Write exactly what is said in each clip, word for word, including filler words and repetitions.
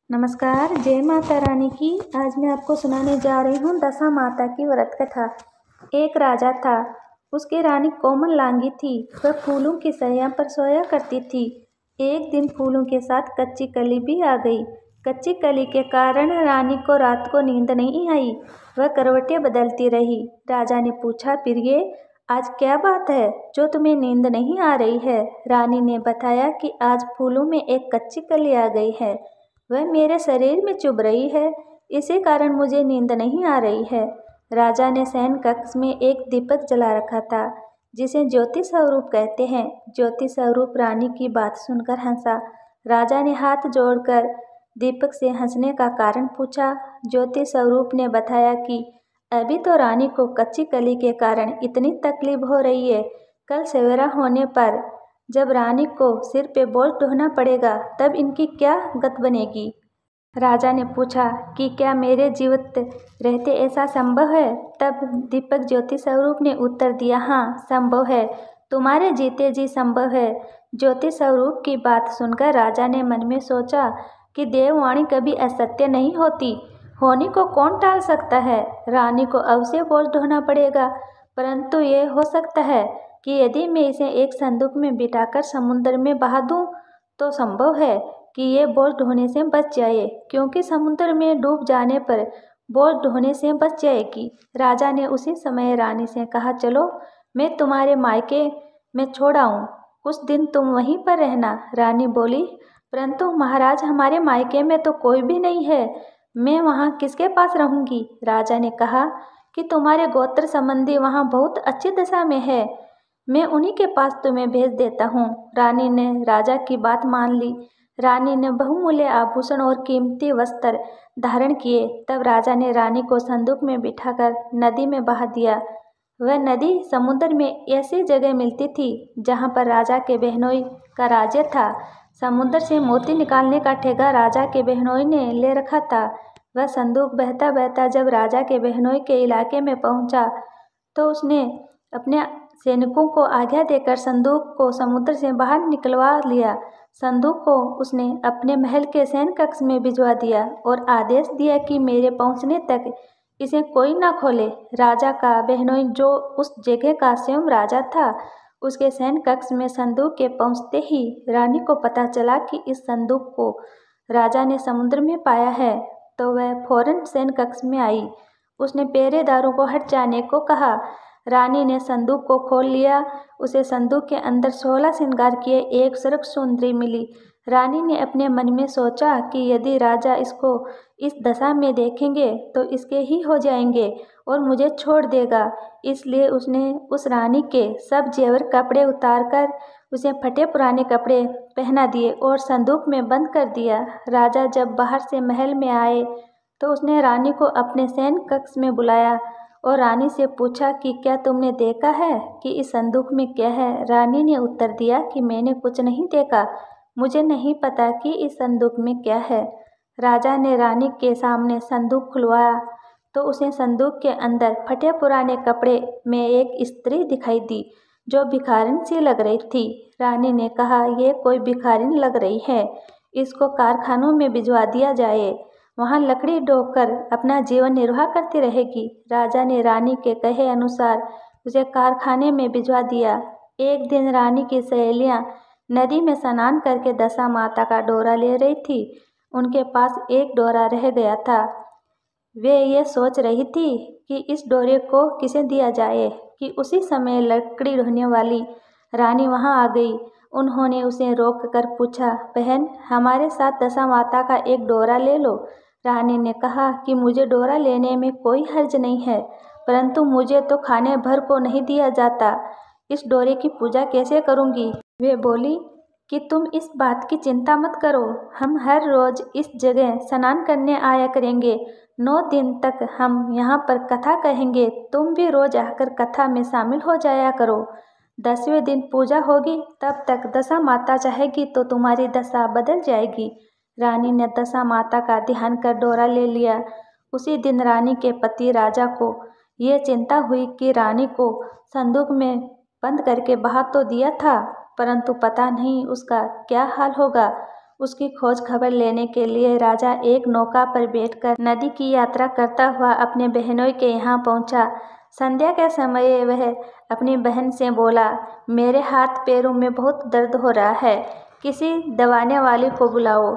नमस्कार, जय माता रानी की। आज मैं आपको सुनाने जा रही हूँ दशा माता की व्रत कथा। एक राजा था, उसकी रानी कोमल लांगी थी। वह फूलों की सैया पर सोया करती थी। एक दिन फूलों के साथ कच्ची कली भी आ गई। कच्ची कली के कारण रानी को रात को नींद नहीं आई। वह करवटें बदलती रही। राजा ने पूछा, प्रिये, आज क्या बात है जो तुम्हें नींद नहीं आ रही है? रानी ने बताया कि आज फूलों में एक कच्ची कली आ गई है। वह मेरे शरीर में चुभ रही है, इसी कारण मुझे नींद नहीं आ रही है। राजा ने शयन कक्ष में एक दीपक जला रखा था, जिसे ज्योति स्वरूप कहते हैं। ज्योति स्वरूप रानी की बात सुनकर हंसा। राजा ने हाथ जोड़कर दीपक से हंसने का कारण पूछा। ज्योति स्वरूप ने बताया कि अभी तो रानी को कच्ची कली के कारण इतनी तकलीफ हो रही है। कल सवेरा होने पर जब रानी को सिर पे बोझ ढोना पड़ेगा, तब इनकी क्या गत बनेगी? राजा ने पूछा कि क्या मेरे जीवित रहते ऐसा संभव है? तब दीपक ज्योति स्वरूप ने उत्तर दिया, हाँ संभव है, तुम्हारे जीते जी संभव है। ज्योति स्वरूप की बात सुनकर राजा ने मन में सोचा कि देववाणी कभी असत्य नहीं होती। होनी को कौन टाल सकता है? रानी को अवश्य बोझ ढोना पड़ेगा, परंतु ये हो सकता है कि यदि मैं इसे एक संदूक में बिठाकर समुद्र में बहा दूं, तो संभव है कि ये बोझ ढोने से बच जाए, क्योंकि समुद्र में डूब जाने पर बोझ ढोने से बच जाएगी। राजा ने उसी समय रानी से कहा, चलो मैं तुम्हारे मायके में छोड़ आऊं, कुछ दिन तुम वहीं पर रहना। रानी बोली, परंतु महाराज, हमारे मायके में तो कोई भी नहीं है, मैं वहाँ किसके पास रहूंगी? राजा ने कहा कि तुम्हारे गोत्र संबंधी वहाँ बहुत अच्छी दशा में है, मैं उन्हीं के पास तुम्हें भेज देता हूँ। रानी ने राजा की बात मान ली। रानी ने बहुमूल्य आभूषण और कीमती वस्त्र धारण किए। तब राजा ने रानी को संदूक में बिठाकर नदी में बहा दिया। वह नदी समुद्र में ऐसी जगह मिलती थी जहाँ पर राजा के बहनोई का राज्य था। समुद्र से मोती निकालने का ठेका राजा के बहनोई ने ले रखा था। वह संदूक बहता बहता जब राजा के बहनोई के इलाके में पहुँचा, तो उसने अपने सैनिकों को आज्ञा देकर संदूक को समुद्र से बाहर निकलवा लिया। संदूक को उसने अपने महल के शयन कक्ष में भिजवा दिया और आदेश दिया कि मेरे पहुंचने तक इसे कोई ना खोले। राजा का बहनोई, जो उस जगह का स्वयं राजा था, उसके शयन कक्ष में संदूक के पहुंचते ही रानी को पता चला कि इस संदूक को राजा ने समुद्र में पाया है, तो वह फौरन शयन कक्ष में आई। उसने पहरेदारों को हट जाने को कहा। रानी ने संदूक को खोल लिया। उसे संदूक के अंदर सोलह श्रृंगार किए एक सर्प सुंदरी मिली। रानी ने अपने मन में सोचा कि यदि राजा इसको इस दशा में देखेंगे तो इसके ही हो जाएंगे और मुझे छोड़ देगा। इसलिए उसने उस रानी के सब जेवर कपड़े उतारकर उसे फटे पुराने कपड़े पहना दिए और संदूक में बंद कर दिया। राजा जब बाहर से महल में आए तो उसने रानी को अपने शयन कक्ष में बुलाया और रानी से पूछा कि क्या तुमने देखा है कि इस संदूक में क्या है? रानी ने उत्तर दिया कि मैंने कुछ नहीं देखा, मुझे नहीं पता कि इस संदूक में क्या है। राजा ने रानी के सामने संदूक खुलवाया तो उसे संदूक के अंदर फटे पुराने कपड़े में एक स्त्री दिखाई दी, जो भिखारिन सी लग रही थी। रानी ने कहा, ये कोई भिखारिन लग रही है, इसको कारखानों में भिजवा दिया जाए, वहाँ लकड़ी ढोकर अपना जीवन निर्वाह करती रहेगी। राजा ने रानी के कहे अनुसार उसे कारखाने में भिजवा दिया। एक दिन रानी की सहेलियाँ नदी में स्नान करके दशा माता का डोरा ले रही थी। उनके पास एक डोरा रह गया था। वे ये सोच रही थी कि इस डोरे को किसे दिया जाए कि उसी समय लकड़ी ढोने वाली रानी वहाँ आ गई। उन्होंने उसे रोक कर पूछा, बहन, हमारे साथ दशा माता का एक डोरा ले लो। रानी ने कहा कि मुझे डोरा लेने में कोई हर्ज नहीं है, परंतु मुझे तो खाने भर को नहीं दिया जाता, इस डोरे की पूजा कैसे करूँगी? वे बोली कि तुम इस बात की चिंता मत करो, हम हर रोज़ इस जगह स्नान करने आया करेंगे। नौ दिन तक हम यहाँ पर कथा कहेंगे, तुम भी रोज़ आकर कथा में शामिल हो जाया करो। दसवें दिन पूजा होगी, तब तक दशा माता चाहेगी तो तुम्हारी दशा बदल जाएगी। रानी ने दशा माता का ध्यान कर डोरा ले लिया। उसी दिन रानी के पति राजा को ये चिंता हुई कि रानी को संदूक में बंद करके बहा तो दिया था, परंतु पता नहीं उसका क्या हाल होगा। उसकी खोज खबर लेने के लिए राजा एक नौका पर बैठकर नदी की यात्रा करता हुआ अपने बहनोई के यहाँ पहुँचा। संध्या के समय वह अपनी बहन से बोला, मेरे हाथ पैरों में बहुत दर्द हो रहा है, किसी दवाने वाले को बुलाओ।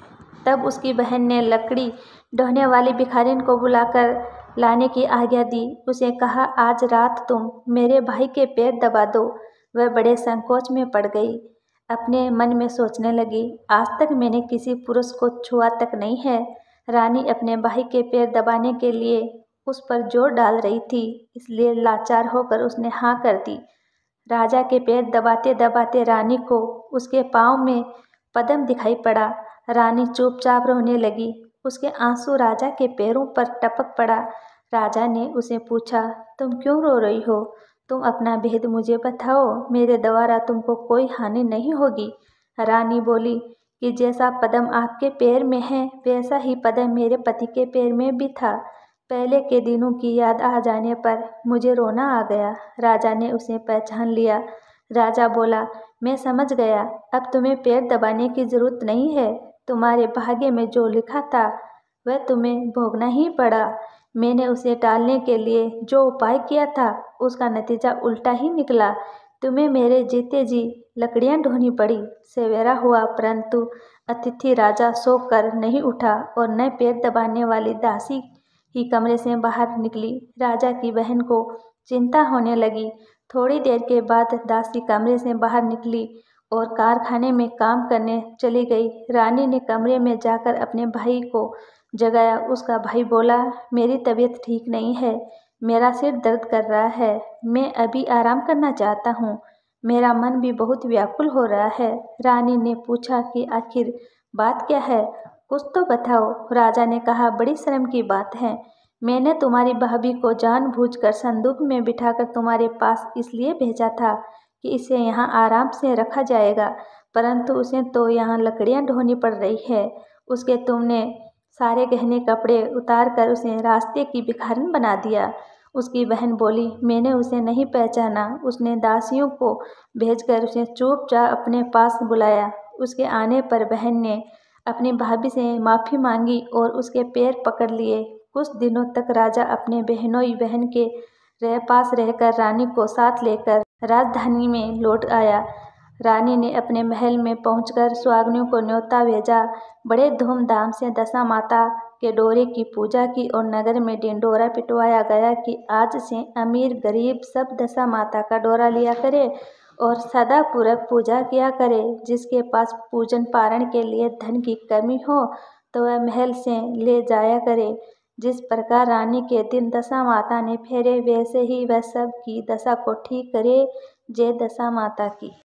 तब उसकी बहन ने लकड़ी ढोने वाली भिखारिन को बुलाकर लाने की आज्ञा दी। उसे कहा, आज रात तुम मेरे भाई के पैर दबा दो। वह बड़े संकोच में पड़ गई। अपने मन में सोचने लगी, आज तक मैंने किसी पुरुष को छुआ तक नहीं है। रानी अपने भाई के पैर दबाने के लिए उस पर जोर डाल रही थी, इसलिए लाचार होकर उसने हाँ कर दी। राजा के पैर दबाते दबाते रानी को उसके पाँव में पद्म दिखाई पड़ा। रानी चुपचाप रोने लगी। उसके आंसू राजा के पैरों पर टपक पड़ा। राजा ने उसे पूछा, तुम क्यों रो रही हो? तुम अपना भेद मुझे बताओ, मेरे द्वारा तुमको कोई हानि नहीं होगी। रानी बोली कि जैसा पद्म आपके पैर में है, वैसा ही पद्म मेरे पति के पैर में भी था। पहले के दिनों की याद आ जाने पर मुझे रोना आ गया। राजा ने उसे पहचान लिया। राजा बोला, मैं समझ गया, अब तुम्हें पैर दबाने की जरूरत नहीं है। तुम्हारे भाग्य में जो लिखा था वह तुम्हें भोगना ही पड़ा। मैंने उसे टालने के लिए जो उपाय किया था उसका नतीजा उल्टा ही निकला। तुम्हें मेरे जीते जी लकड़ियां ढोनी पड़ी। सवेरा हुआ, परंतु अतिथि राजा सोकर नहीं उठा और न पैर दबाने वाली दासी ही कमरे से बाहर निकली। राजा की बहन को चिंता होने लगी। थोड़ी देर के बाद दासी कमरे से बाहर निकली और कारखाने में काम करने चली गई। रानी ने कमरे में जाकर अपने भाई को जगाया। उसका भाई बोला, मेरी तबीयत ठीक नहीं है, मेरा सिर दर्द कर रहा है, मैं अभी आराम करना चाहता हूँ, मेरा मन भी बहुत व्याकुल हो रहा है। रानी ने पूछा कि आखिर बात क्या है, कुछ तो बताओ। राजा ने कहा, बड़ी शर्म की बात है, मैंने तुम्हारी भाभी को जानबूझकर संदूक में बिठाकर तुम्हारे पास इसलिए भेजा था कि इसे यहाँ आराम से रखा जाएगा, परंतु उसे तो यहाँ लकड़ियाँ ढोनी पड़ रही है। उसके तुमने सारे गहने कपड़े उतार कर उसे रास्ते की भिखारिन बना दिया। उसकी बहन बोली, मैंने उसे नहीं पहचाना। उसने दासियों को भेजकर उसे चुपचाप अपने पास बुलाया। उसके आने पर बहन ने अपनी भाभी से माफ़ी मांगी और उसके पैर पकड़ लिए। कुछ दिनों तक राजा अपने बहनोई बहन के रह पास रहकर रानी को साथ लेकर राजधानी में लौट आया। रानी ने अपने महल में पहुंचकर सुहागनियों को न्योता भेजा। बड़े धूमधाम से दशा माता के डोरे की पूजा की और नगर में ढिंढोरा पिटवाया गया कि आज से अमीर गरीब सब दशा माता का डोरा लिया करे और सदा पूर्वक पूजा किया करे। जिसके पास पूजन पारण के लिए धन की कमी हो तो वह महल से ले जाया करे। जिस प्रकार रानी के दिन दशा माता ने फेरे, वैसे ही वह सब की दशा को ठीक करे। जय दशा माता की।